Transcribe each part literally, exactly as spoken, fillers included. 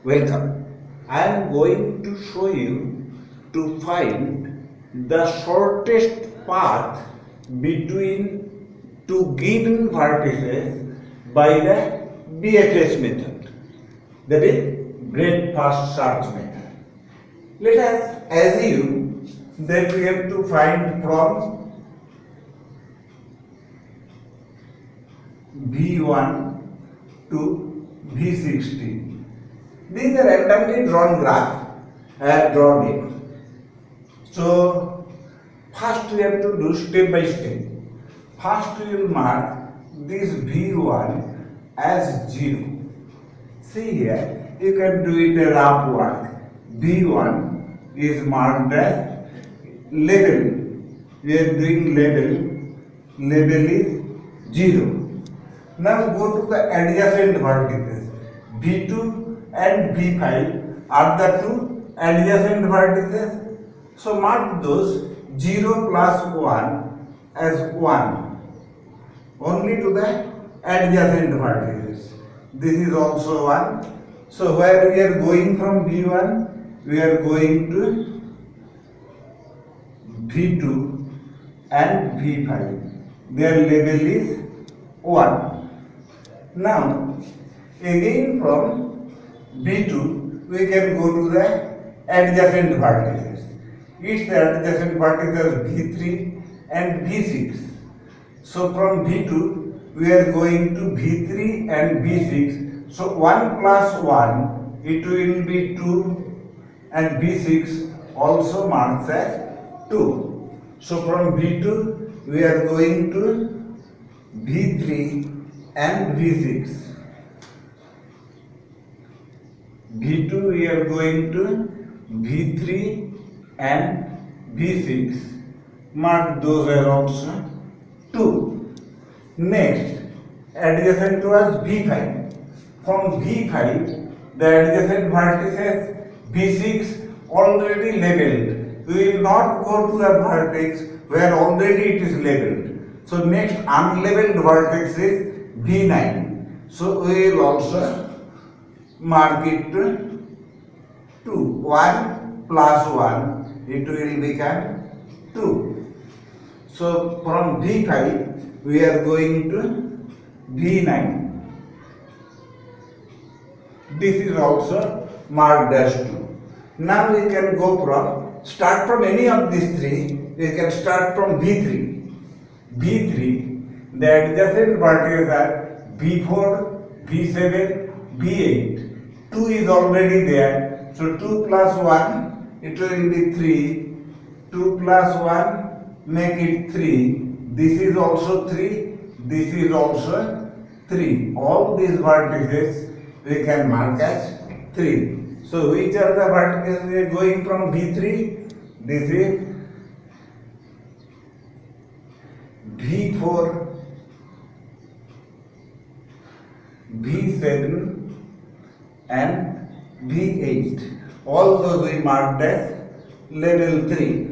Welcome. I am going to show you to find the shortest path between two given vertices by the B F S method, that is breadth first search method. Let us assume that we have to find from B one to B sixteen. These are randomly drawn graph. I have drawn it. So first we have to do step by step. First we will mark this B one as zero. See here, you can do it a rough work. B one is marked as level. We are doing level. Level is zero. Now go to the adjacent vertices. B two and B five are the two adjacent vertices. So mark those zero plus one as one only to the adjacent vertices. This is also one. So where we are going from B one, we are going to B two and B five. Their level is one. Now again from B two we can go to the adjacent vertices. It's the adjacent vertices B three and B six. So from B two we are going to B three and B six. So one plus one, it will be two, and B six also marks as two. So from B two we are going to B three and B six. B two we are going to B three and B six. Mark those are also two. Next, adjacent was B five. From B five, the adjacent vertices B six already labeled. We will not go to a vertex where already it is labeled. So next unlabeled vertex is B nine. So we will also mark it to two. one plus one, it will become two. So from B five we are going to B nine. This is also marked as two. Now we can go from, start from any of these three. We can start from B three. B three, the adjacent vertices are B four, B seven, B eight. two is already there. So two plus one, it will be three. two plus one, make it three. This is also three. This is also three. All these vertices we can mark as three. So which are the vertices we are going from B three? This is B four, B seven and B eight. All those we marked as level three.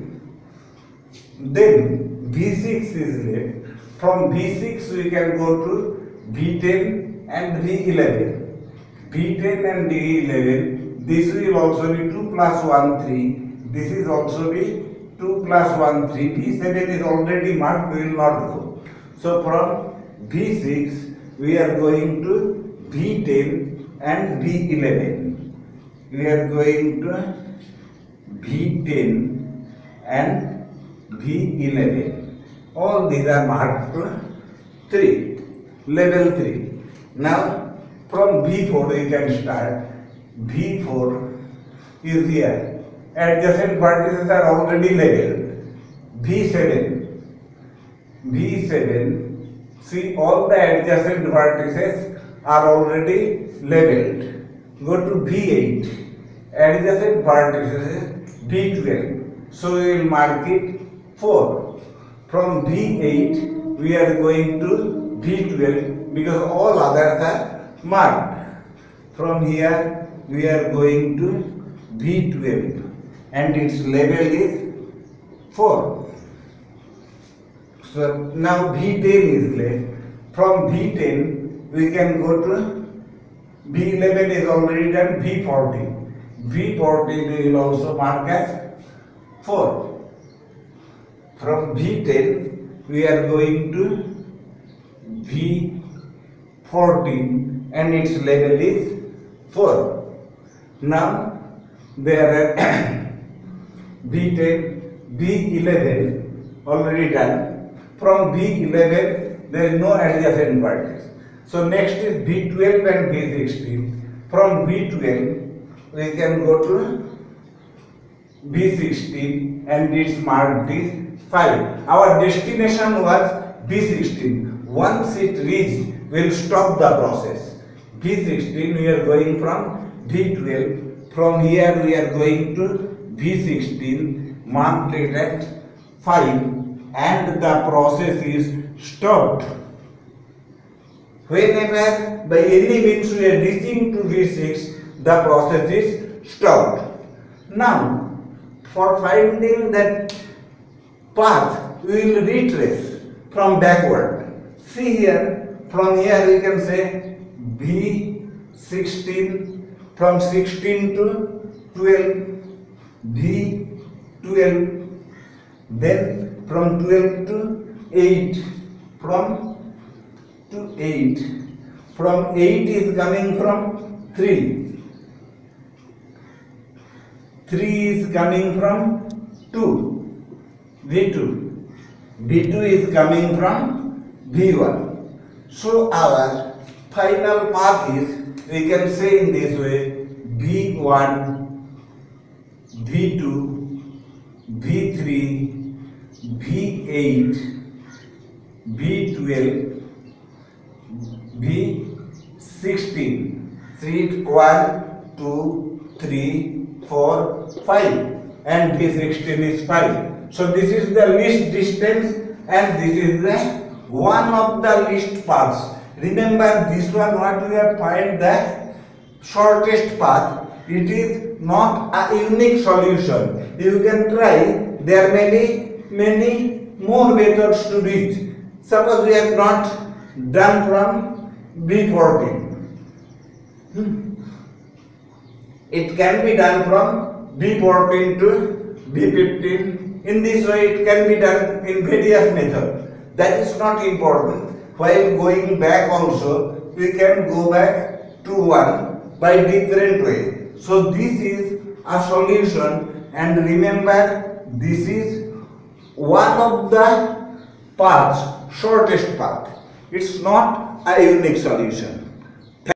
Then B six is left. From B six we can go to B ten and B eleven. B ten and B eleven, this will also be two plus one, three. This is also be two plus one, three. B seven is already marked, we will not go. So from B six we are going to B ten and B eleven. We are going to B ten and B eleven. All these are marked to three, level three. Now from B four we can start. B four is here. Adjacent vertices are already labeled. B seven. B seven. See, all the adjacent vertices are already labeled. Go to B eight. Adjacent vertices is B twelve. So we will mark it four. From B eight we are going to B twelve because all others are marked. From here we are going to B twelve and its label is four. So now B ten is left. From B ten we can go to B eleven is already done. B fourteen. B fourteen we will also mark as four. From B ten we are going to B fourteen and its level is four. Now there are B ten, B eleven already done. From B eleven there is no adjacent parties. So next is B twelve and B sixteen. From B twelve we can go to B sixteen and its marked is five. Our destination was B sixteen. Once it reached, we will stop the process. B sixteen we are going from B twelve. From here we are going to B sixteen, marked it at five, and the process is stopped. Whenever by any means we are reaching to B six, the process is stopped. Now, for finding that path, we will retrace from backward. See here, from here we can say B sixteen, from sixteen to twelve, B twelve, then from twelve to eight, from to eight, from eight is coming from three, three is coming from two, B two, B two is coming from B one. So our final path is, we can say in this way, B one, B two, B three, B eight, B twelve, B sixteen. See it, one, two, three, four, five, and B sixteen is five. So this is the least distance and this is the one of the least paths. Remember this one, what we have find the shortest path. It is not a unique solution. You can try. There may be many more methods to reach. Suppose we have not done from B fourteen. Hmm. It can be done from B fourteen to B fifteen. In this way, it can be done in various methods. That is not important. While going back also, we can go back to one by different way. So this is a solution, and remember this is one of the paths, shortest path. It's not a unique solution.